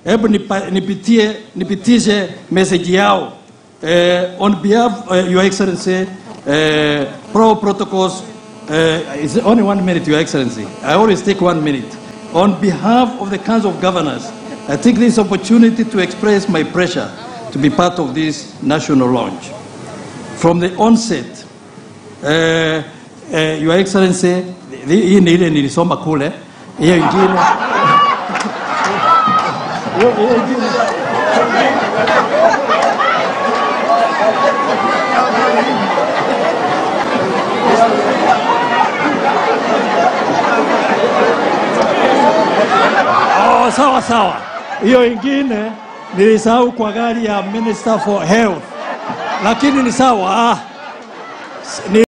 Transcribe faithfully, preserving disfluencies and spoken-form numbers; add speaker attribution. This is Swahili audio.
Speaker 1: Hebu nipitie nipitishe message yao. Uh, on behalf uh, Your Excellency, uh, pro protocols, uh, it's only one minute, Your Excellency. I always take one minute. On behalf of the Council of Governors, I take this opportunity to express my pressure to be part of this national launch. From the onset, uh, uh, Your Excellency, hii ni ile nilisoma kule, hiyo ingine. Hiyo ingine. Oh, sawa sawa. Hiyo ingine nilisahau kwa gari ya Minister for Health. Lakini ni sawa. Ni